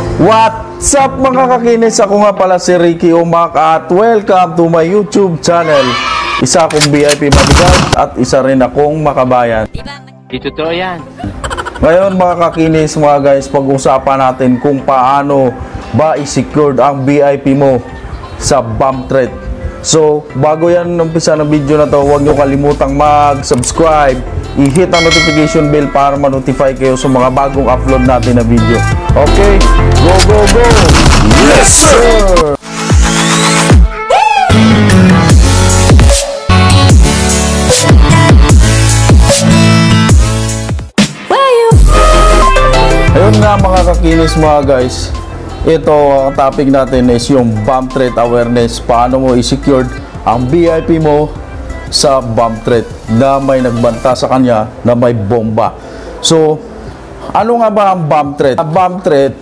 What's up mga kakinis? Ako nga pala si Ricky Umac at welcome to my YouTube channel. Isa akong VIP bodyguard at isa rin akong makabayan. Ito to yan. Ngayon mga kakinis, mga guys, pag-usapan natin kung paano ba i-secured ang VIP mo sa bomb threat. So, bago yan umpisa ng video na to, huwag nyo kalimutang mag-subscribe, i-hit ang notification bell para ma-notify kayo sa mga bagong upload natin na video. Okay, go, go, go! Yes, sir! Ayun nga mga kakinis, mga guys, ito ang topic natin is yung bomb threat awareness. Paano mo i-secured ang VIP mo sa bomb threat na may nagbanta sa kanya na may bomba. So, ano nga ba ang bomb threat? Ang bomb threat,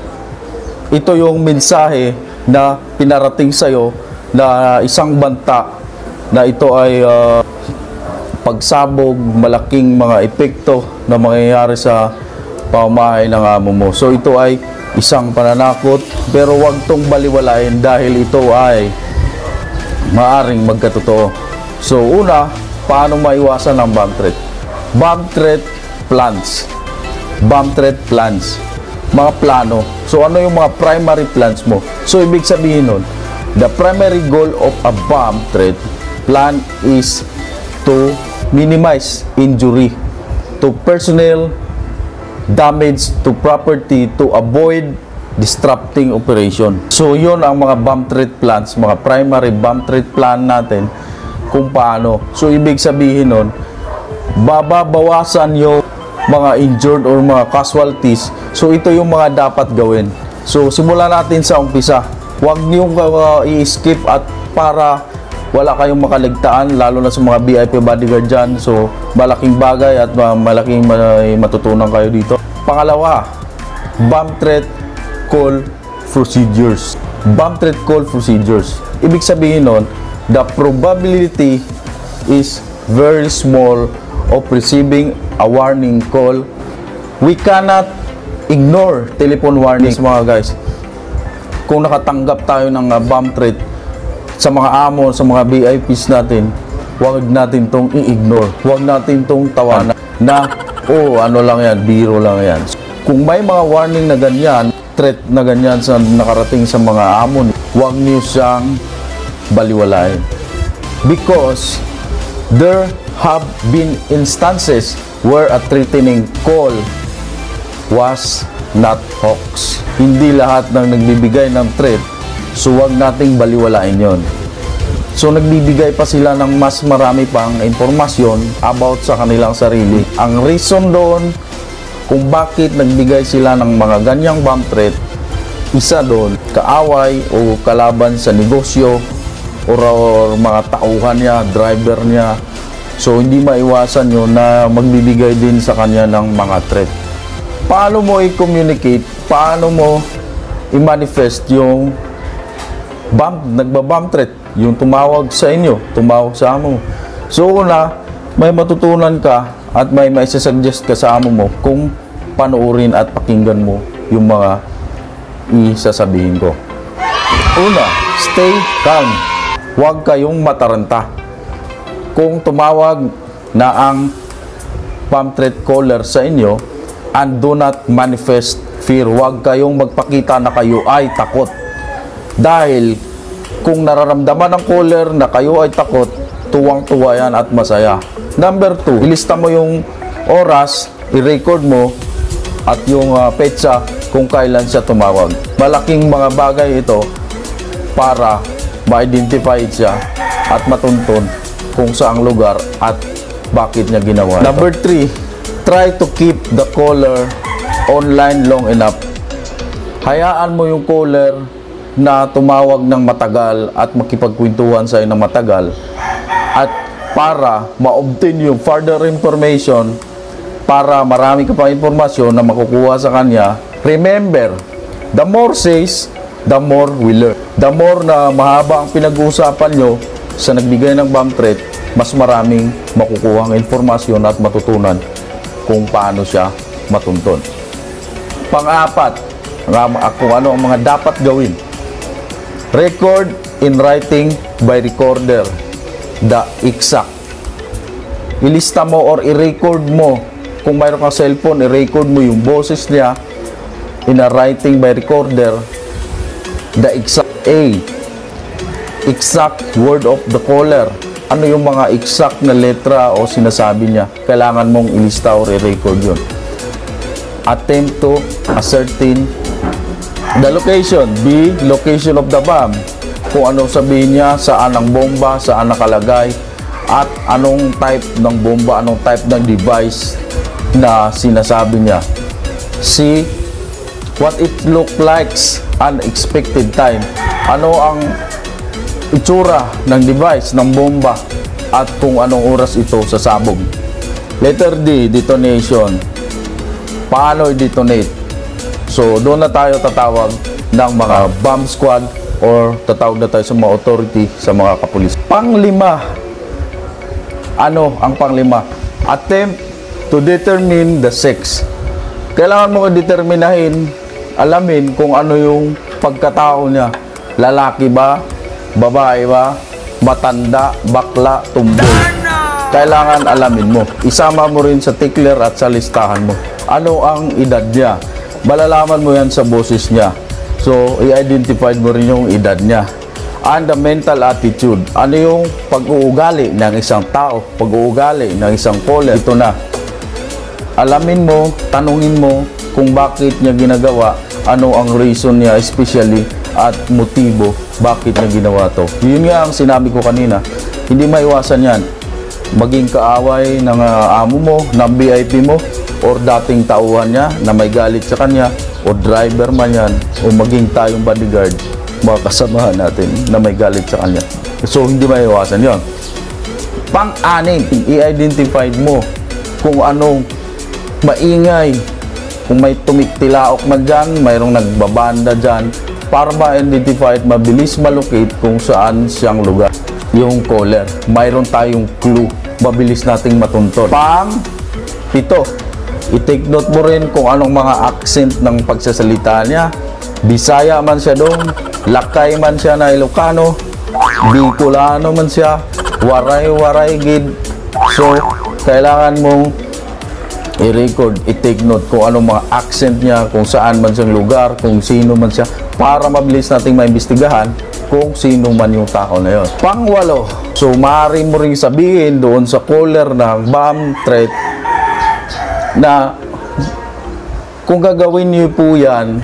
ito yung mensahe na pinarating sa'yo na isang banta na ito ay pagsabog, malaking mga epekto na mangyayari sa pamamahay ng amo mo. So, ito ay isang pananakot, pero wag tong baliwalain dahil ito ay maaring magkatotoo. So una, paano maiwasan ang bomb threat? Bomb threat plans. Bomb threat plans. Mga plano. So ano yung mga primary plans mo? So ibig sabihin nun, the primary goal of a bomb threat plan is to minimize injury to personnel, damage to property, to avoid disrupting operation. So yun ang mga bomb threat plans, mga primary bomb threat plan natin kung paano. So ibig sabihin nun, babawasan yung mga injured or mga casualties. So ito yung mga dapat gawin. So simulan natin sa umpisa. Huwag niyong i-skip at para wala kayong makaligtaan, lalo na sa mga VIP bodyguard dyan. So, malaking bagay at malaking matutunan kayo dito. Pangalawa, bomb threat call procedures. Bomb threat call procedures. Ibig sabihin nun, the probability is very small of receiving a warning call. We cannot ignore telephone warnings, mga guys. Kung nakatanggap tayo ng bomb threat, sa mga amo, sa mga VIPs natin, huwag natin tong i-ignore. Huwag natin tong tawanan na, oh, ano lang yan, biro lang yan. Kung may mga warning na ganyan, threat na ganyan sa nakarating sa mga amo, huwag niyo siyang baliwalain. Because there have been instances where a threatening call was not hoax. Hindi lahat ng nagbibigay ng threat, so wag nating baliwalain yon. So nagbibigay pa sila ng mas marami pang impormasyon about sa kanilang sarili. Ang reason doon kung bakit nagbigay sila ng mga ganyang bomb threat, isa doon, kaaway o kalaban sa negosyo or mga tauhan niya, driver niya. So hindi maiwasan yun na magbibigay din sa kanya ng mga threat. Paano mo i-communicate? Paano mo i-manifest yung nagbabomb threat, yung tumawag sa inyo, tumawag sa amo mo? So una, may matutunan ka at may maisasuggest ka sa amo mo kung panoorin at pakinggan mo yung mga isasabihin ko. Una, stay calm. Huwag kayong mataranta. Kung tumawag na ang bomb threat caller sa inyo, and do not manifest fear. Huwag kayong magpakita na kayo ay takot. Dahil kung nararamdaman ng caller na kayo ay takot, tuwang-tuwa yan at masaya. Number 2, ilista mo yung oras, i-record mo at yung petsa kung kailan siya tumawag. Malaking mga bagay ito para ma-identify siya at matuntun kung saang lugar at bakit niya ginawa. Number 3, try to keep the caller online long enough. Hayaan mo yung caller na tumawag ng matagal at makipagkwentuhan sa iyo ng matagal, at para ma-obtain yung further information, para marami ka pa informasyon na makukuha sa kanya. Remember, the more says, the more we learn. The more na mahaba ang pinag-uusapan nyo sa nagbigay ng bomb threat, mas maraming makukuha ang informasyon at matutunan kung paano siya matuntun. Pang-apat, kung ano ang mga dapat gawin. Record in writing by recorder the exact. Ilista mo or i-record mo. Kung mayroon kang cellphone, i-record mo yung boses niya in a writing by recorder the exact exact word of the caller. Ano yung mga exact na letra o sinasabi niya, kailangan mong ilista or i-record yun. Attempt to ascertain the location. B, location of the bomb. Kung anong sabihin niya, saan ang bomba, saan nakalagay, at anong type ng bomba, anong type ng device na sinasabi niya. C, what it look like, unexpected time. Ano ang itsura ng device, ng bomba, at kung anong oras ito sasabog. Letter D, detonation. Paano i-detonate? So, doon na tayo tatawag ng mga bomb squad or tatawag na tayo sa mga authority, sa mga kapulis. Panglima. Ano ang panglima? Attempt to determine the sex. Kailangan mo determinahin, alamin kung ano yung pagkatao niya. Lalaki ba? Babae ba? Matanda? Bakla? Tumboy? Kailangan alamin mo. Isama mo rin sa tickler at sa listahan mo. Ano ang edad niya? Malalaman mo yan sa boses niya. So, i-identify mo rin yung edad niya. And the mental attitude. Ano yung pag-uugali ng isang tao? Pag-uugali ng isang caller. Ito na. Alamin mo, tanungin mo kung bakit niya ginagawa, ano ang reason niya, especially at motibo bakit niya ginawa to. Yun nga ang sinabi ko kanina, hindi maiwasan yan. Maging kaaway ng amo mo, ng VIP mo, or dating tauhan niya na may galit sa kanya, o driver man yan, o maging tayong bodyguard, mga kasamahan natin na may galit sa kanya. So, hindi maiwasan yon. Pang-anim, i-identify mo kung anong maingay, kung may tumiktilaok man dyan, mayroong nagbabanda dyan, para ma-identify at mabilis malocate kung saan siyang lugar. Yung caller, mayroon tayong clue, mabilis nating matuntun. Pang-pito, i-take note mo rin kung anong mga accent ng pagsasalita niya. Bisaya man siya doon, Lakay man siya na Ilocano, Bicolano man siya, waray-waray gid. So, kailangan mong i-record, i-take note kung anong mga accent niya, kung saan man siyang lugar, kung sino man siya, para mabilis nating maimbestigahan kung sino man yung tao na yon. Pang-walo, so maaari mo ring sabihin doon sa caller ng bomb threat na kung gagawin niyo po yan,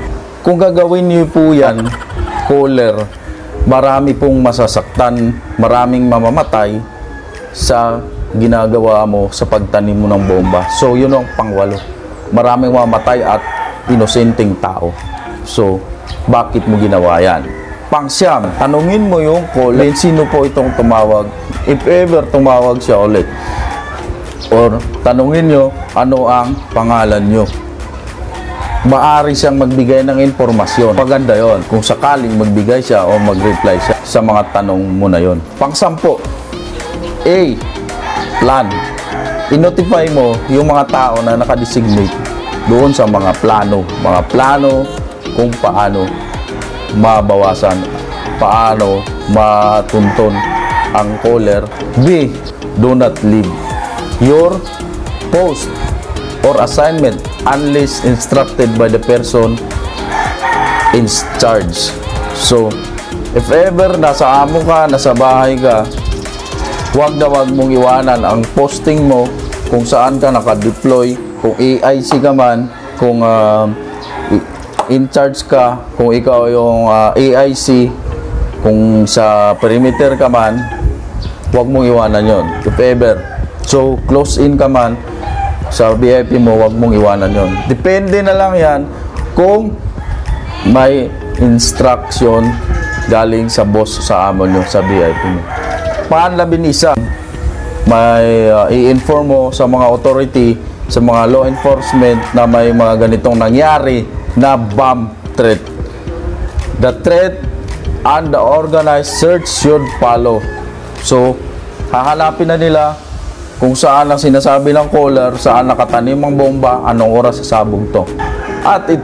caller, marami pong masasaktan, maraming mamamatay sa ginagawa mo sa pagtanim mo ng bomba. So, yun ang pang-walo. Maraming mamamatay at inosenteng tao. So, bakit mo ginawa yan? Pang-siyam, tanungin mo yung caller, sino po itong tumawag, if ever tumawag siya ulit. Or, tanungin nyo, ano ang pangalan nyo? Maari siyang magbigay ng informasyon. Maganda yon kung sakaling magbigay siya o mag-reply siya sa mga tanong mo na yon. Pang-sampo, A, plan. I-notify mo yung mga tao na nakadesignate doon sa mga plano kung paano mabawasan, paano matuntun ang caller. B, do not leave your post or assignment unless instructed by the person in charge. So, if ever nasa amo ka, nasa bahay ka, huwag mong iwanan ang posting mo kung saan ka nakadeploy, kung AIC ka man, kung in charge ka, kung ikaw yung AIC, kung sa perimeter ka man, huwag mong iwanan yon if ever. So, close in ka man sa VIP mo, huwag mong iwanan yon. Depende na lang yan kung may instruction galing sa boss, sa amo nyo, sa VIP mo. Panlabinisa, may i-inform mo sa mga authority, sa mga law enforcement na may mga ganitong nangyari na bomb threat. The threat and the organized search should follow. So, hahanapin na nila kung saan ang sinasabi ng caller, saan nakatanim ang bomba, anong oras sasabog to. At ito,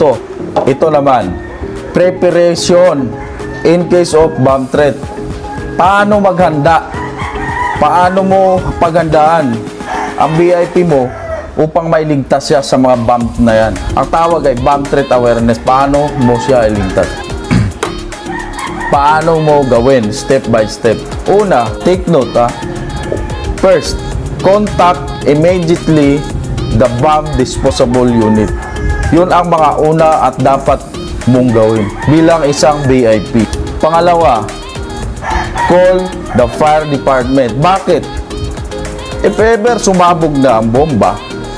Ito naman, preparation in case of bomb threat. Paano maghanda? Paano mo paghandaan ang VIP mo upang mailigtas siya sa mga bomb na yan? Ang tawag ay bomb threat awareness. Paano mo siya iligtas? Paano mo gawin? Step by step. Una, take note ha. First, contact immediately the bomb disposable unit. Yun ang mga una at dapat mong gawin bilang isang VIP. Pangalawa, call the fire department. Bakit? If ever sumabog na ang bomba,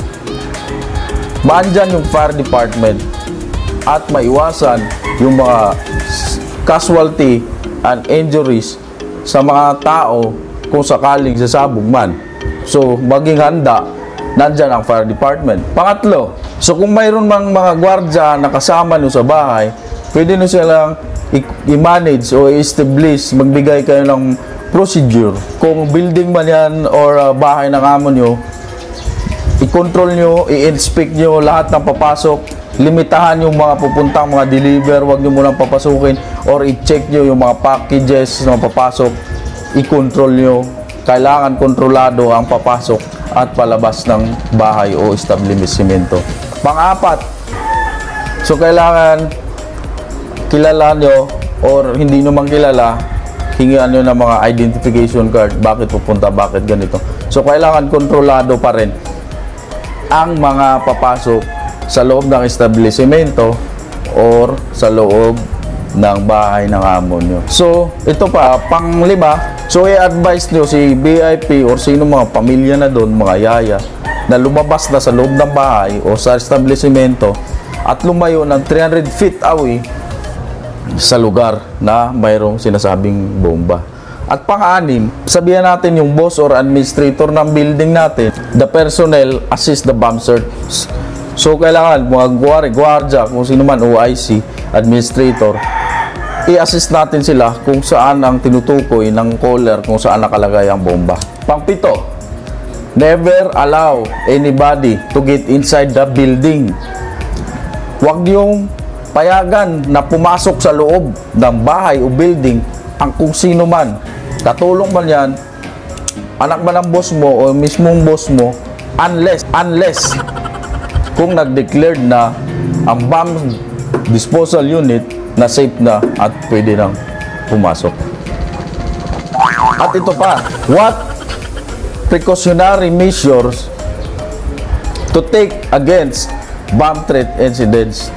maandyan yung fire department at maiwasan yung mga casualty and injuries sa mga tao kung sakaling sasabog man. So, maging handa, nandyan ang fire department. Pangatlo, so kung mayroon mang mga gwardya na kasama nyo sa bahay, pwede nyo silang i-manage o i-establish, magbigay kayo ng procedure. Kung building man yan or bahay ng amo nyo, i-control nyo, i-inspect nyo lahat ng papasok, limitahan yung mga pupuntang mga deliver, wag nyo munang papasukin, or i-check nyo yung mga packages na papasok, i-control nyo. Kailangan kontrolado ang papasok at palabas ng bahay o establishmento. Pang-apat, so kailangan kilala nyo or hindi nyo mang kilala, hingian nyo ng mga identification card, bakit pupunta, bakit ganito. So kailangan kontrolado pa rin ang mga papasok sa loob ng establishmento or sa loob ng bahay ng amo nyo. So ito pa, pang-lima, so i-advise nyo si VIP or sino mga pamilya na doon, mga yaya, na lumabas na sa loob ng bahay o sa establishmento at lumayo ng 300 feet away sa lugar na mayroong sinasabing bomba. At pang-anim, sabihan natin yung boss or administrator ng building natin, the personnel assist the bomb search. So kailangan mga gwardya, kung sino man, OIC, administrator, i-assist natin sila kung saan ang tinutukoy ng caller, kung saan nakalagay ang bomba. Pang-pito, never allow anybody to get inside the building. Huwag niyong payagan na pumasok sa loob ng bahay o building ang kung sino man. Katulong man yan, anak man ng boss mo o mismong boss mo, unless kung nag-declared na ang bomb disposal unit na safe na at pwede nang pumasok. At ito pa, what precautionary measures to take against bomb threat incidents?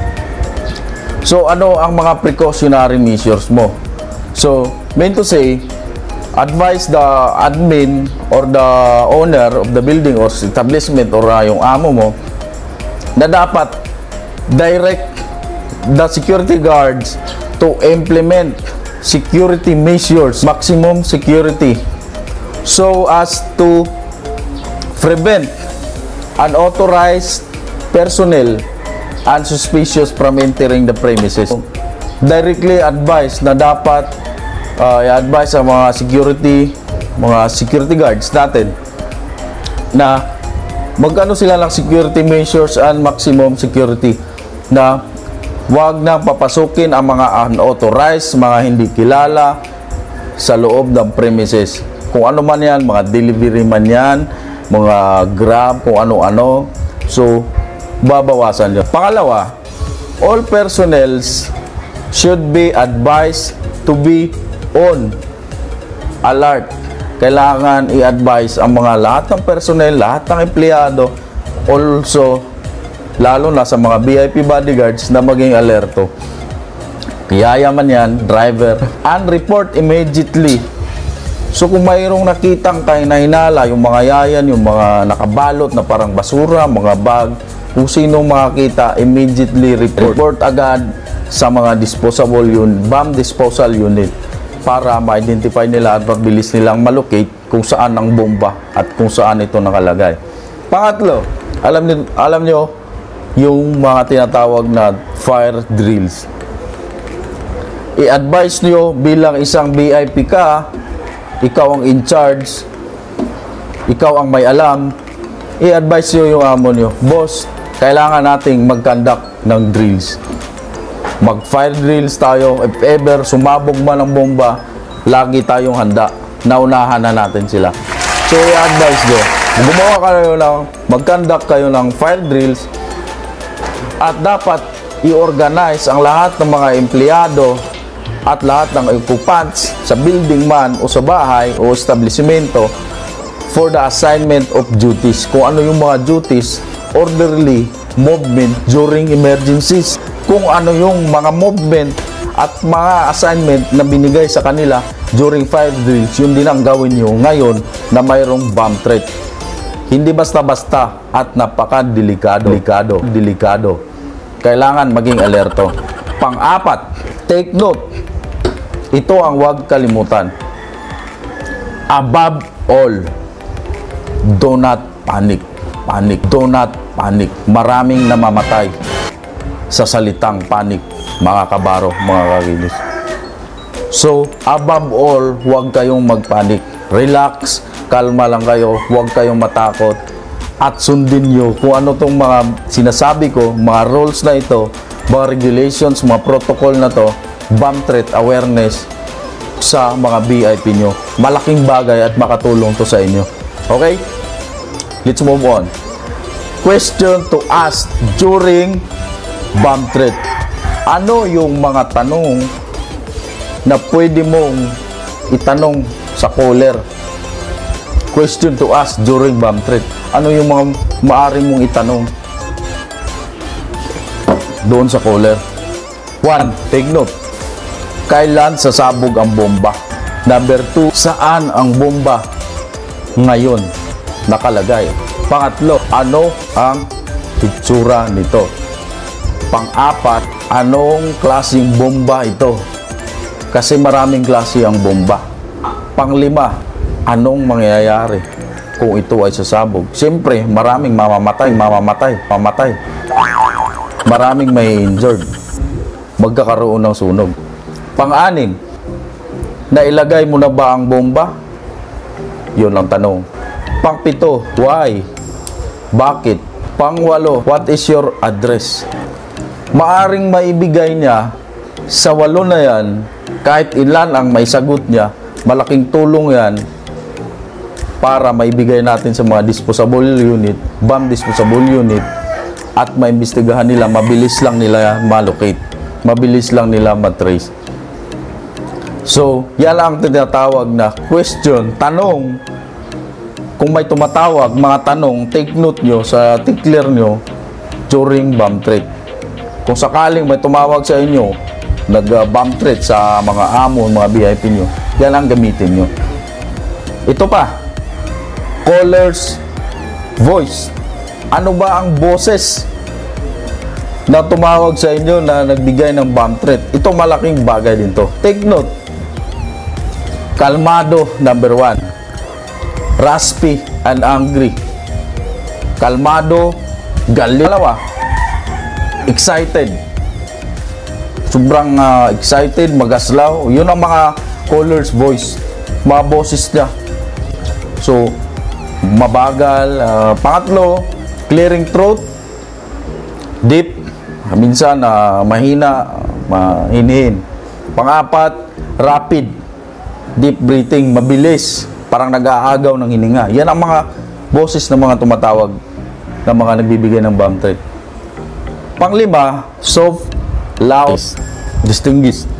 So ano ang mga precautionary measures mo? So, meant to say, advise the admin or the owner of the building or establishment or yung amo mo na dapat direct the security guards to implement security measures, maximum security, so as to prevent unauthorized personnel and suspicious from entering the premises. Directly advise na dapat i-advise sa mga security guards natin na magkano sila ng security measures and maximum security, na wag nang papasukin ang mga unauthorized, mga hindi kilala sa loob ng premises. Kung ano man yan, mga delivery man yan, mga Grab, kung ano-ano. So, babawasan nyo. Pangalawa, all personnels should be advised to be on alert. Kailangan i-advise ang mga lahat ng personnel, lahat ng empleyado, also lalo na sa mga VIP bodyguards, na maging alerto. Kiyaya man yan, driver, and report immediately. So kung mayroong nakitang kayo na hinala, yung mga yayan, yung mga nakabalot na parang basura, mga bag, kung sinong makakita, immediately report agad sa mga disposable unit, bomb disposal unit, para ma-identify nila at mabilis nilang malocate kung saan ang bomba at kung saan ito nakalagay. Pangatlo, alam nyo yung mga tinatawag na fire drills. I-advise nyo bilang isang VIP ka, ikaw ang in charge, ikaw ang may alam, i-advise nyo yung amo nyo, boss, kailangan nating mag-conduct ng drills. Mag-fire drills tayo. If ever sumabog man ang bomba, lagi tayong handa. Naunahan na natin sila. So, i-advise ko, gumawa kayo lang, mag-conduct kayo ng fire drills at dapat i-organize ang lahat ng mga empleyado at lahat ng occupants sa building man o sa bahay o establishmento for the assignment of duties. Kung ano yung mga duties, orderly movement during emergencies. Kung ano yung mga movement at mga assignment na binigay sa kanila during fire drills, yun din ang gawin nyo ngayon na mayroong bomb threat. Hindi basta-basta at napaka-delikado. Kailangan maging alerto. Pang-apat, take note. Ito ang huwag kalimutan. Above all, do not panic. Do not panic. Maraming namamatay sa salitang panic, mga kabaro, mga kaginis. So, above all, huwag kayong magpanik. Relax, kalma lang kayo, huwag kayong matakot. At sundin nyo kung ano tong mga sinasabi ko, mga rules na ito, mga regulations, mga protocol na to, bomb threat awareness sa mga VIP nyo. Malaking bagay at makatulong to sa inyo. Okay? Let's move on. Question to ask during bomb threat. Ano yung mga tanong na pwede mong itanong sa caller? Question to ask during bomb threat. Ano yung mga maaari mong itanong doon sa caller? 1. Take note. Kailan sasabog ang bomba? Number 2. Saan ang bomba ngayon nakalagay? Pangatlo, ano ang itsura nito? Pang-apat, anong klaseng bomba ito? Kasi maraming klase ang bomba. Pang-lima, anong mangyayari kung ito ay sasabog? Siyempre, maraming mamamatay. Maraming may injured. Magkakaroon ng sunog. Pang-anim, nailagay mo na ba ang bomba? Yun ang tanong. Pang-pito, why? Bakit? Pang-walo, what is your address? Maaring maibigay niya sa 8 na yan, kahit ilan ang may sagot niya, malaking tulong yan para maibigay natin sa mga disposable unit, bomb disposable unit, at maimbestigahan nila, mabilis lang nila malocate, mabilis lang nila matrace. So, yan ang tinatawag na question, tanong. Kung may tumatawag, mga tanong, take note nyo sa tickler nyo during bomb threat. Kung sakaling may tumawag sa inyo, nag-bomb threat sa mga amo, mga VIP nyo, yan ang gamitin nyo. Ito pa, caller's voice. Ano ba ang boses na tumawag sa inyo na nagbigay ng bomb threat? Ito malaking bagay din to. Take note. Kalmado, number 1. Raspy and angry. Kalmado, galit. Dalawa, excited. Sobrang excited, magaslaw. Yun ang mga caller's voice. Mga boses niya. So, mabagal. Pangatlo, clearing throat. Deep. Minsan, mahina, mahinihin. Pangapat, rapid. Deep breathing, mabilis. Parang nag-aagaw ng hininga. Yan ang mga boses ng mga tumatawag ng mga nagbibigay ng bomb threat. Panglima, soft, loud, distinguished.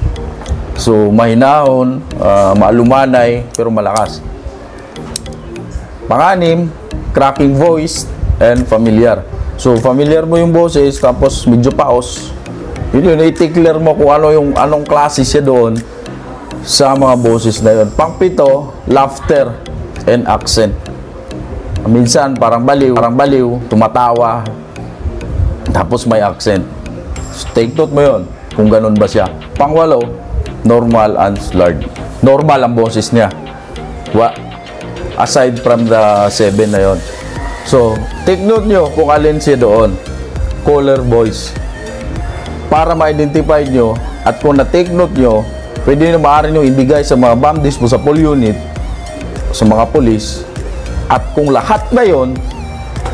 So, mahinahon, maalumanay, pero malakas. Panganim, cracking voice and familiar. So, familiar mo yung boses, tapos medyo paos. Yun, i-tickler mo kung anong klase siya doon sa mga boses na yun. Pangpito, laughter and accent. Minsan parang baliw, tumatawa, tapos may accent. So, take note mo yun kung ganun ba siya. Pangwalo, normal and slurred. Normal ang boses niya. Aside from the 7 na yun. So, take note nyo kung alin siya doon. Caller voice. Para ma-identify nyo at kung na-take note nyo, pwede na maaari nyo ibigay sa mga bomb disposable unit, sa mga polis, at kung lahat na yon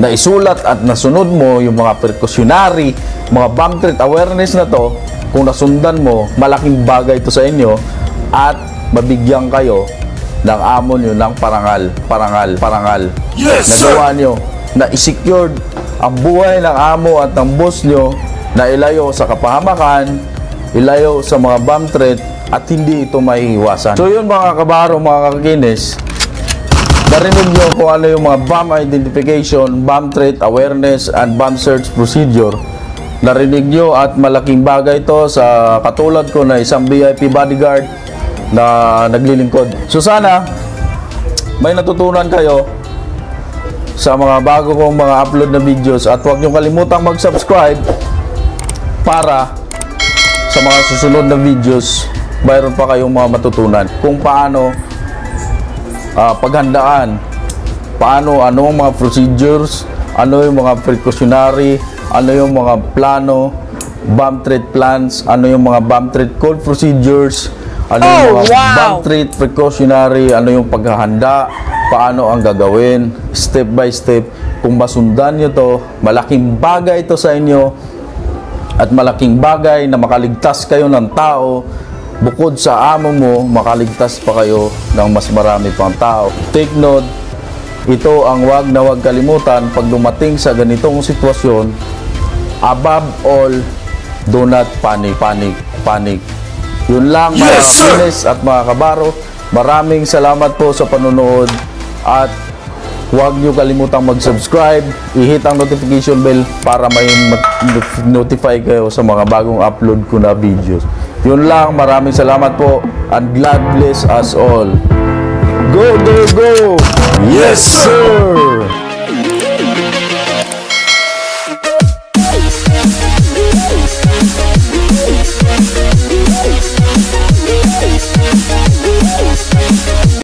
na isulat at nasunod mo yung mga precautionary, mga bomb threat awareness na to, kung nasundan mo, malaking bagay ito sa inyo at mabigyan kayo ng amo nyo ng parangal. Yes, Nagawa nyo na i-secured ang buhay ng amo at ng boss nyo na ilayo sa kapahamakan, ilayo sa mga bomb threat at hindi ito maiiwasan. So yun mga kabaro, mga kakinis, narinig nyo kung ano yung mga bomb identification, bomb threat awareness, and bomb search procedure. Narinig nyo at malaking bagay ito sa katulad ko na isang VIP bodyguard na naglilingkod. So sana may natutunan kayo sa mga bago kong mga upload na videos at huwag nyo kalimutang mag-subscribe para sa mga susunod na videos mayroon pa kayong mga matutunan kung paano paghandaan, ano ang mga procedures, ano yung mga precautionary, ano yung mga plano, bomb threat plans, ano yung mga bomb threat code procedures, ano yung mga bomb threat precautionary, ano yung paghahanda, paano ang gagawin, step by step. Kung masundan nyo to, malaking bagay ito sa inyo at malaking bagay na makaligtas kayo ng tao. Bukod sa amo mo, makaligtas pa kayo ng mas marami pang tao. Take note, ito ang wag na wag kalimutan pag dumating sa ganitong sitwasyon. Above all, do not panic. Yun lang mga kinis at mga kabaro. Maraming salamat po sa panonood at huwag nyo kalimutang mag-subscribe, i-hit ang notification bell para may notify kayo sa mga bagong upload ko na videos. Yun lang, maraming salamat po and God bless us all. Go! Yes, sir!